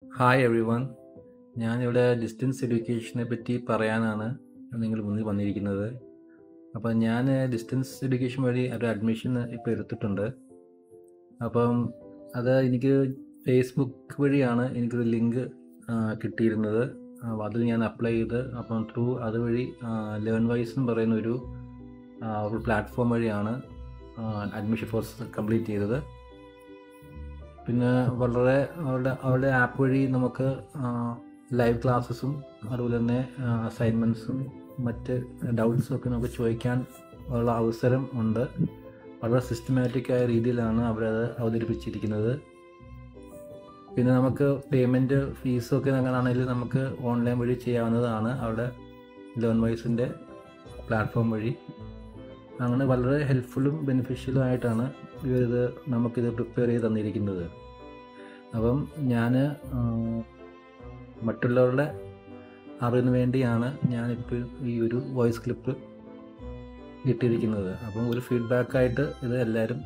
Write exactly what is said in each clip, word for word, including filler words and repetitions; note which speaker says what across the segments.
Speaker 1: Hi everyone. ഞാനിവിടെ distance എഡ്യൂക്കേഷനെ പറ്റി പറയാനാണ് നിങ്ങളുടെ മുന്നിൽ വന്നിരിക്കുന്നത്. അപ്പം ഞാൻ ഡിസ്റ്റൻസ് എഡ്യൂക്കേഷൻ വഴി ഒരു അഡ്മിഷൻ ഇപ്പോൾ എടുത്തിട്ടുണ്ട്. അപ്പം അത് എനിക്ക് ഫേസ്ബുക്ക് വഴിയാണ് എനിക്കൊരു ലിങ്ക് കിട്ടിയിരുന്നത്. അപ്പോൾ അത് ഞാൻ അപ്ലൈ ചെയ്ത് അപ്പം ത്രൂ അതുവഴി ലേൺ വൈസ് എന്ന് പറയുന്ന ഒരു ഒരു പ്ലാറ്റ്ഫോം വഴിയാണ് അഡ്മിഷൻ പ്രോസസ്സ് കംപ്ലീറ്റ് ചെയ്തത്. പിന്നെ വളരെ അവരുടെ അവരുടെ ആപ്പ് വഴി നമുക്ക് ലൈവ് ക്ലാസ്സസും അതുപോലെ തന്നെ അസൈൻമെൻറ്റ്സും മറ്റ് ഡൗട്ട്സും ഒക്കെ നമുക്ക് ചോദിക്കാൻ ഉള്ള അവസരം ഉണ്ട്. വളരെ സിസ്റ്റമാറ്റിക്കായ രീതിയിലാണ് അവരത് അവതരിപ്പിച്ചിരിക്കുന്നത്. പിന്നെ നമുക്ക് പേയ്മെൻറ്റ് ഫീസൊക്കെ അങ്ങനെയാണെങ്കിൽ നമുക്ക് ഓൺലൈൻ വഴി ചെയ്യാവുന്നതാണ് അവരുടെ ലേൺ വൈസിൻ്റെ പ്ലാറ്റ്ഫോം വഴി. അങ്ങനെ വളരെ ഹെൽപ്ഫുള്ളും ബെനിഫിഷ്യലും ആയിട്ടാണ് ഇവരിത് നമുക്കിത് പ്രിപ്പയർ ചെയ്ത് തന്നിരിക്കുന്നത്. അപ്പം ഞാൻ മറ്റുള്ളവരുടെ അറിവിന് വേണ്ടിയാണ് ഞാനിപ്പോൾ ഈ ഒരു വോയിസ് ക്ലിപ്പ് ഇട്ടിരിക്കുന്നത്. അപ്പം ഒരു ഫീഡ്ബാക്കായിട്ട് ഇത് എല്ലാവരും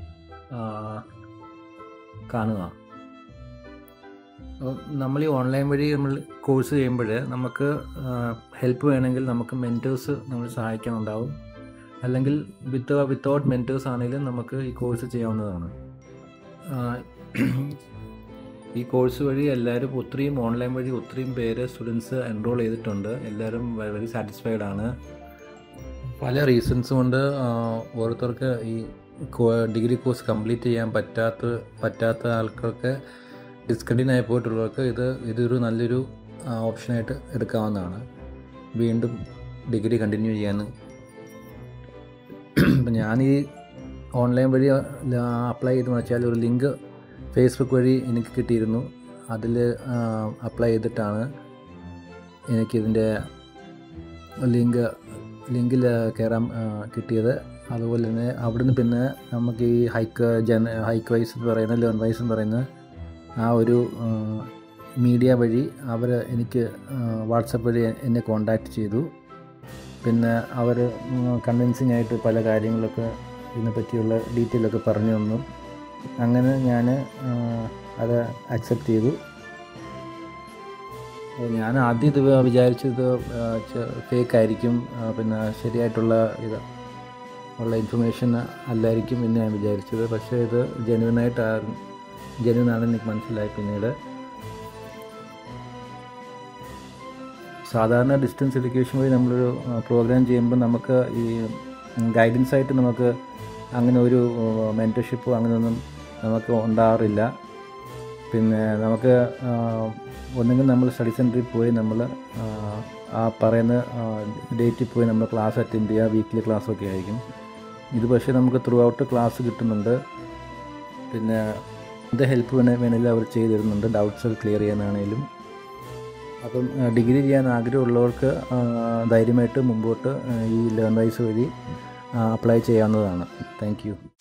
Speaker 1: കാണുക. അപ്പം നമ്മൾ ഈ ഓൺലൈൻ വഴി നമ്മൾ കോഴ്സ് ചെയ്യുമ്പോൾ നമുക്ക് ഹെൽപ്പ് വേണമെങ്കിൽ നമുക്ക് മെൻറ്റേഴ്സ് നമ്മൾ സഹായിക്കാനുണ്ടാവും. അല്ലെങ്കിൽ വിത്ത് വിത്തൗട്ട് മെൻറ്റേഴ്സ് ആണെങ്കിലും നമുക്ക് ഈ കോഴ്സ് ചെയ്യാവുന്നതാണ്. ഈ കോഴ്സ് വഴി എല്ലാവരും ഒത്തിരിയും ഓൺലൈൻ വഴി ഒത്തിരിയും പേര് സ്റ്റുഡൻസ് എൻറോൾ ചെയ്തിട്ടുണ്ട്. എല്ലാവരും വളരെ സാറ്റിസ്ഫൈഡ് ആണ്. പല റീസൺസ് കൊണ്ട് ഓരോരുത്തർക്ക് ഈ ഡിഗ്രി കോഴ്സ് കംപ്ലീറ്റ് ചെയ്യാൻ പറ്റാത്ത പറ്റാത്ത ആൾക്കാർക്ക് ഡിസ്കണ്ടിന്യൂ ആയി പോയിട്ടുള്ളവർക്ക് ഇത് ഇതൊരു നല്ലൊരു ഓപ്ഷനായിട്ട് എടുക്കാവുന്നതാണ് വീണ്ടും ഡിഗ്രി കണ്ടിന്യൂ ചെയ്യാൻ. അപ്പം ഞാൻ ഈ ഓൺലൈൻ വഴി അപ്ലൈ ചെയ്തെന്ന് വെച്ചാൽ ഒരു ലിങ്ക് ഫേസ്ബുക്ക് വഴി എനിക്ക് കിട്ടിയിരുന്നു. അതിൽ അപ്ലൈ ചെയ്തിട്ടാണ് എനിക്കിതിൻ്റെ ലിങ്ക് ലിങ്കിൽ കയറാൻ കിട്ടിയത്. അതുപോലെ തന്നെ അവിടുന്ന് പിന്നെ നമുക്ക് ഈ ഹൈക്ക് ജന ഹൈക്ക് വൈസ് എന്ന് പറയുന്ന ലേൺ വൈസ് എന്ന് പറയുന്ന ആ ഒരു മീഡിയ വഴി അവർ എനിക്ക് വാട്സപ്പ് വഴി എന്നെ കോണ്ടാക്റ്റ് ചെയ്തു. പിന്നെ അവർ കൺവിൻസിങ് ആയിട്ട് പല കാര്യങ്ങളൊക്കെ ഇതിനെപ്പറ്റിയുള്ള ഡീറ്റെയിലൊക്കെ പറഞ്ഞു തന്നു. അങ്ങനെ ഞാൻ അത് അക്സെപ്റ്റ് ചെയ്തു. ഞാൻ ആദ്യം ഇത് വിചാരിച്ചത് ഫേക്ക് ആയിരിക്കും, പിന്നെ ശരിയായിട്ടുള്ള ഇത് ഉള്ള ഇൻഫർമേഷൻ അല്ലായിരിക്കും എന്ന് ഞാൻ വിചാരിച്ചത്. പക്ഷേ ഇത് ജെന്യുവനായിട്ട് ജെന്യുവനാണെന്ന് എനിക്ക് മനസ്സിലായി പിന്നീട്. സാധാരണ ഡിസ്റ്റൻസ് എഡ്യൂക്കേഷൻ വഴി നമ്മളൊരു പ്രോഗ്രാം ചെയ്യുമ്പോൾ നമുക്ക് ഈ ഗൈഡൻസ് ആയിട്ട് നമുക്ക് അങ്ങനെ ഒരു മെൻറ്റർഷിപ്പോ അങ്ങനെയൊന്നും നമുക്ക് ഉണ്ടാകാറില്ല. പിന്നെ നമുക്ക് ഒന്നെങ്കിൽ നമ്മൾ സ്റ്റഡി സെൻറ്ററിൽ പോയി നമ്മൾ ആ പറയുന്ന ഡേറ്റിൽ പോയി നമ്മൾ ക്ലാസ് അറ്റൻഡ് ചെയ്യുക, വീക്ക്ലി ക്ലാസ്സൊക്കെ ആയിരിക്കും. ഇത് പക്ഷേ നമുക്ക് ത്രൂ ഔട്ട് ക്ലാസ് കിട്ടുന്നുണ്ട്. പിന്നെ എന്ത് ഹെൽപ്പ് വേണേ വേണമെങ്കിലും അവർ ചെയ്തു തരുന്നുണ്ട്, ഡൗട്ട്സ് ക്ലിയർ ചെയ്യാനാണെങ്കിലും. അപ്പം ഡിഗ്രി ചെയ്യാൻ ആഗ്രഹമുള്ളവർക്ക് ധൈര്യമായിട്ട് മുമ്പോട്ട് ഈ ലേൺ വൈസ് വഴി അപ്ലൈ ചെയ്യാവുന്നതാണ്. Thank U.